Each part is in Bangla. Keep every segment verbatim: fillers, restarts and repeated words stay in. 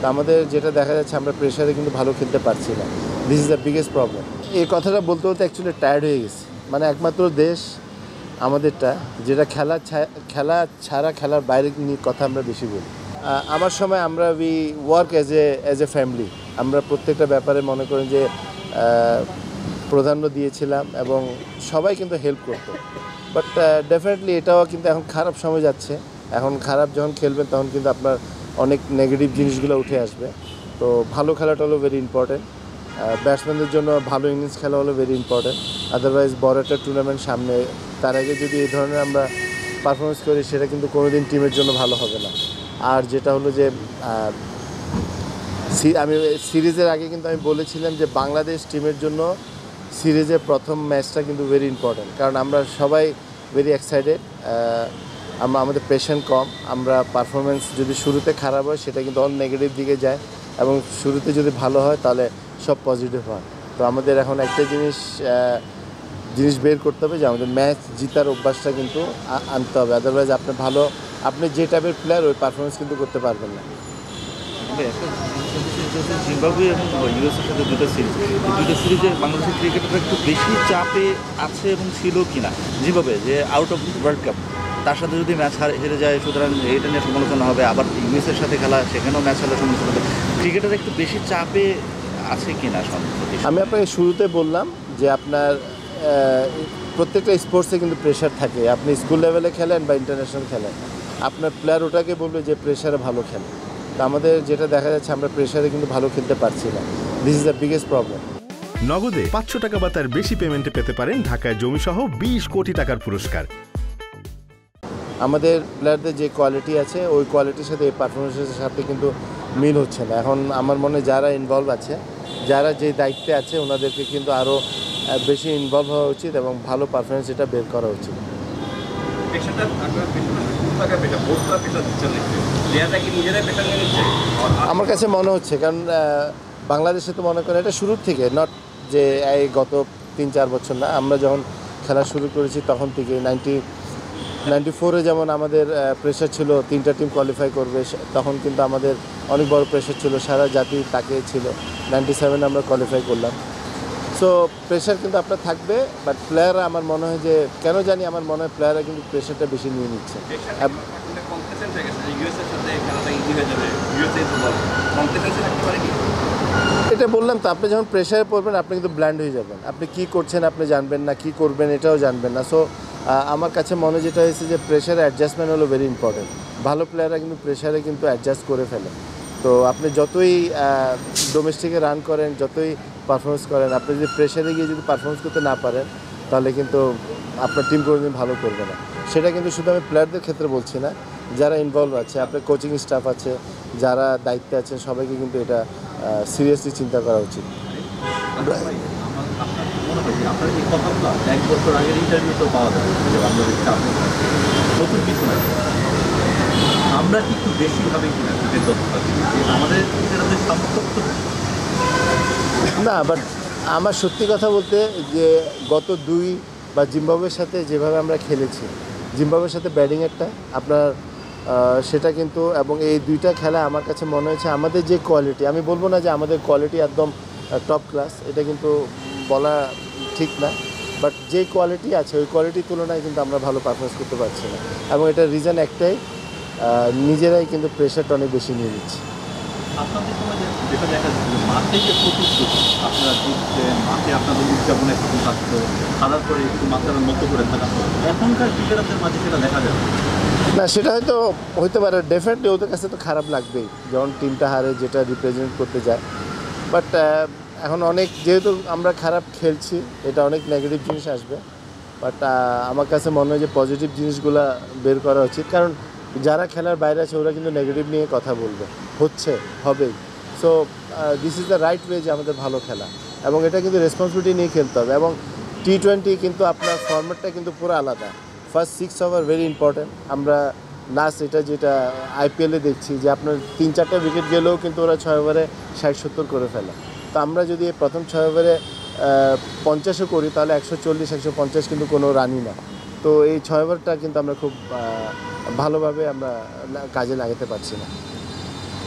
আমাদের যেটা দেখা যাচ্ছে আমরা প্রেশারে কিন্তু ভালো খেলতে পারছি না। This is the biggest problem. এই কথাটা বলতে বলতে অ্যাকচুয়ালি টায়ার্ড হয়ে গেছি। মানে একমাত্র দেশ আমাদেরটা যেটা খেলা খেলা ছাড়া খেলার বাইরে নিয়ে কথা আমরা বেশি বলি। আমার সময় আমরা we work as a as a family. আমরা প্রত্যেকটা ব্যাপারে মনে করেন যে প্রাধান্য দিয়েছিলাম এবং সবাই কিন্তু হেল্প করতো। বাট ডেফিনেটলি এটাও কিন্তু এখন খারাপ সময় যাচ্ছে। এখন খারাপ যখন খেলবেন তখন কিন্তু আপনার অনেক নেগেটিভ জিনিসগুলো উঠে আসবে। তো ভালো খেলাটা হলো ভেরি ইম্পর্টেন্ট। ব্যাটসম্যানদের জন্য ভালো ইনিংস খেলা হলো ভেরি ইম্পর্টেন্ট। আদারওয়াইজ বড় একটা টুর্নামেন্ট সামনে, তার আগে যদি এই ধরনের আমরা পারফরমেন্স করি সেটা কিন্তু কোনো দিন টিমের জন্য ভালো হবে না। আর যেটা হলো যে আমি সিরিজের আগে কিন্তু আমি বলেছিলাম যে বাংলাদেশ টিমের জন্য সিরিজের প্রথম ম্যাচটা কিন্তু ভেরি ইম্পর্টেন্ট, কারণ আমরা সবাই ভেরি এক্সাইটেড। আমরা আমাদের পেশেন্ট কম, আমরা পারফরমেন্স যদি শুরুতে খারাপ হয় সেটা কিন্তু অল নেগেটিভ দিকে যায় এবং শুরুতে যদি ভালো হয় তাহলে সব পজিটিভ হয়। তো আমাদের এখন একটা জিনিস জিনিস বের করতে হবে যে আমাদের ম্যাচ জিতার অভ্যাসটা কিন্তু আনতে হবে। আদারওয়াইজ আপনি ভালো আপনি যে টাইপের প্লেয়ার ওই পারফরমেন্স কিন্তু করতে পারবেন না। জিম্বাবুয়ে এবং ইউএসের সাথে দুটো সিরিজ, দুটো সিরিজে বাংলাদেশের ক্রিকেটাররা একটু বেশি চাপে আছে এবং ছিল কিনা জিম্বাবুয়ে যে আউট অফ ওয়ার্ল্ড কাপ, তার সাথে যদি ম্যাচ হেরে যায় সুতরাং এটা নিয়ে সমালোচনা হবে। আবার ইউএসের সাথে খেলা, সেখানেও ম্যাচ হলে সমালোচনা হবে। ক্রিকেটার একটু বেশি চাপে আছে কিনা? আমি আপনাকে শুরুতে বললাম যে আপনার প্রত্যেকটা স্পোর্টসে কিন্তু প্রেশার থাকে। আপনি স্কুল লেভেলে খেলেন বা ইন্টারন্যাশনাল খেলেন, আপনার প্লেয়ার ওটাকে বলবে যে প্রেশারে ভালো খেলে। তো আমাদের যেটা দেখা যাচ্ছে আমরা প্রেশারে কিন্তু ভালো খেলতে পারছি না। This is the biggest problem. নগদে পাঁচশো টাকা বা তার বেশি পেমেন্টে পেতে পারেন ঢাকায় জমিসহ বিশ কোটি টাকার পুরস্কার। আমাদের প্লেয়ারদের যে কোয়ালিটি আছে ওই কোয়ালিটির সাথে এই পারফরমেন্সের সাথে কিন্তু মিল হচ্ছে না। এখন আমার মনে যারা ইনভলভ আছে, যারা যে দায়িত্বে আছে, ওনাদেরকে কিন্তু আরও বেশি ইনভলভ হওয়া উচিত এবং ভালো পারফরমেন্স এটা বের করা উচিত। আমার কাছে মনে হচ্ছে, কারণ বাংলাদেশে তো মনে করেন এটা শুরুর থেকে, নট যে এই গত তিন চার বছর না, আমরা যখন খেলা শুরু করেছি তখন থেকে নাইনটি নাইনটি ফোরে যেমন আমাদের প্রেশার ছিল তিনটা টিম কোয়ালিফাই করবে, তখন কিন্তু আমাদের অনেক বড় প্রেশার ছিল, সারা জাতি তাকে ছিল। নাইনটি সেভেনে আমরা কোয়ালিফাই করলাম। সো প্রেশার কিন্তু আপনার থাকবে, বাট প্লেয়াররা আমার মনে হয় যে কেন জানি আমার মনে হয় প্লেয়াররা কিন্তু প্রেশারটা বেশি নিয়ে নিচ্ছে। এটা বললাম তো, আপনি যখন প্রেশারে পড়বেন আপনি কিন্তু ব্ল্যান্ড হয়ে যাবেন। আপনি কি করছেন আপনি জানবেন না, কি করবেন এটাও জানবেন না। সো আমার কাছে মনে যেটা হয়েছে যে প্রেশারে অ্যাডজাস্টমেন্ট হলো ভেরি ইম্পর্টেন্ট। ভালো প্লেয়াররা কিন্তু প্রেশারে কিন্তু অ্যাডজাস্ট করে ফেলে। তো আপনি যতই ডোমেস্টিকে রান করেন, যতই পারফরমেন্স করেন, আপনি যদি প্রেশারে গিয়ে যদি পারফরমেন্স করতে না পারেন তাহলে কিন্তু আপনার টিম কোনোদিন ভালো করবে না। সেটা কিন্তু শুধু আমি প্লেয়ারদের ক্ষেত্রে বলছি না, যারা ইনভলভ আছে, আপনার কোচিং স্টাফ আছে, যারা দায়িত্বে আছেন, সবাইকে কিন্তু এটা সিরিয়াসলি চিন্তা করা উচিত। আমরা একটু বেশিভাবে আমাদের না, বাট আমার সত্যি কথা বলতে যে গত দুই বা জিম্বাবুয়ের সাথে যেভাবে আমরা খেলেছি, জিম্বাবুয়ের সাথে ব্যাটিং একটা আপনার সেটা কিন্তু, এবং এই দুইটা খেলা আমার কাছে মনে হয়েছে আমাদের যে কোয়ালিটি, আমি বলবো না যে আমাদের কোয়ালিটি একদম টপ ক্লাস, এটা কিন্তু বলা ঠিক না, বাট যে কোয়ালিটি আছে ওই কোয়ালিটির তুলনায় কিন্তু আমরা ভালো পারফরমেন্স করতে পারছি না। এবং এটার রিজন একটাই, নিজেরাই কিন্তু প্রেশারটা অনেক বেশি নিয়ে নিচ্ছি। আপনাদের সময় যেটা দেখা যাচ্ছে মাঠে যে প্রতিশ্রুতি আপনারা জিতছেন, মাঠে আপনাদের উদযাপনে একটু থাকতো, খেলার পরে একটু মাত্রার মতো করে থাকা, এখনকার ক্রিকেটারদের মাঝে সেটা দেখা যায় না। সেটা হয়তো হইতে পারে, ডেফিনেটলি ওদের কাছে তো খারাপ লাগবেই যখন টিমটা হারে, যেটা রিপ্রেজেন্ট করতে যায়। বাট এখন অনেক যেহেতু আমরা খারাপ খেলছি, এটা অনেক নেগেটিভ জিনিস আসবে। বাট আমার কাছে মনে হয় যে পজিটিভ জিনিসগুলো বের করা উচিত, কারণ যারা খেলার বাইরে আছে ওরা কিন্তু নেগেটিভ নিয়ে কথা বলবে, হচ্ছে হবেই। So this is the right way যে আমাদের ভালো খেলা, এবং এটা কিন্তু রেসপন্সিবিলিটি নিয়ে খেলতে হবে। এবং টি টোয়েন্টি কিন্তু আপনার ফর্ম্যাটটা কিন্তু পুরো আলাদা। First six over very important. আমরা লাস্ট এটা যেটা আইপিএলে দেখছি যে আপনার তিন চারটা উইকেট গেলেও কিন্তু ওরা ছয় ওভারে ষাট সত্তর করে ফেলে। তো আমরা যদি প্রথম ছয় ওভারে পঞ্চাশও করি তাহলে একশো চল্লিশ একশো পঞ্চাশ কিন্তু কোনো রানই না। তো এই ছয় ওভারটা কিন্তু আমরা খুব ভালোভাবে আমরা কাজে লাগাতে পারছি না।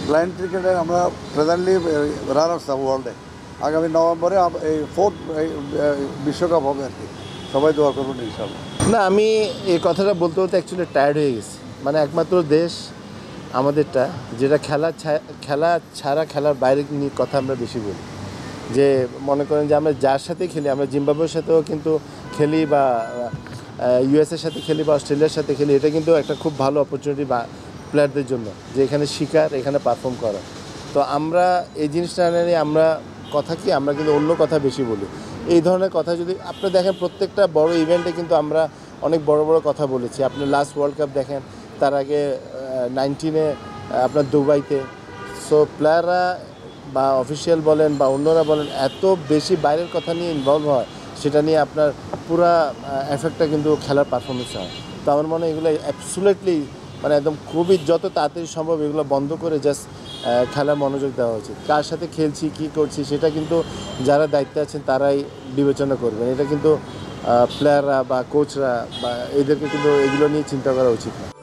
ব্লাইন্ড ক্রিকেটে আমরা প্রেজেন্টলি রানার্স আপ ওয়ার্ল্ডে। আগামী নভেম্বরে আম- এই ফোর্থ বিশ্বকাপ হবে আর কি, সবাই দোয়া করবেন ইনশাআল্লাহ। না, আমি এই কথাটা বলতে বলতে অ্যাকচুয়ালি টায়ার্ড হয়ে গেছি। মানে একমাত্র দেশ আমাদেরটা যেটা খেলা ছা- খেলা ছাড়া খেলার বাইরে নিয়ে কথা আমরা বেশি বলি। যে মনে করেন যে আমরা যার সাথে খেলি, আমরা জিম্বাবুয়ের সাথেও কিন্তু খেলি বা ইউএসের সাথে খেলি বা অস্ট্রেলিয়ার সাথে খেলি, এটা কিন্তু একটা খুব ভালো অপরচুনিটি বা প্লেয়ারদের জন্য যে এখানে শিকার, এখানে পারফর্ম করা। তো আমরা এই জিনিসটা নিয়ে আমরা কথা কি আমরা কিন্তু অন্য কথা বেশি বলি। এই ধরনের কথা যদি আপনি দেখেন, প্রত্যেকটা বড় ইভেন্টে কিন্তু আমরা অনেক বড় বড় কথা বলেছি। আপনি লাস্ট ওয়ার্ল্ড কাপ দেখেন, তার আগে নাইনটিনে আপনার দুবাইতে। সো প্লেয়াররা বা অফিসিয়াল বলেন বা অন্যরা বলেন, এত বেশি বাইরের কথা নিয়ে ইনভলভ হয়, সেটা নিয়ে আপনার পুরা এফেক্টটা কিন্তু খেলার পারফরমেন্স হয়। তো আমার মনে হয় এগুলো অ্যাবসুলেটলি মানে একদম খুবই যত তাড়াতাড়ি সম্ভব এগুলো বন্ধ করে জাস্ট খেলার মনোযোগ দেওয়া উচিত। কার সাথে খেলছি, কী করছি, সেটা কিন্তু যারা দায়িত্বে আছেন তারাই বিবেচনা করবেন। এটা কিন্তু প্লেয়াররা বা কোচরা বা এদেরকে কিন্তু এগুলো নিয়ে চিন্তা করা উচিত না।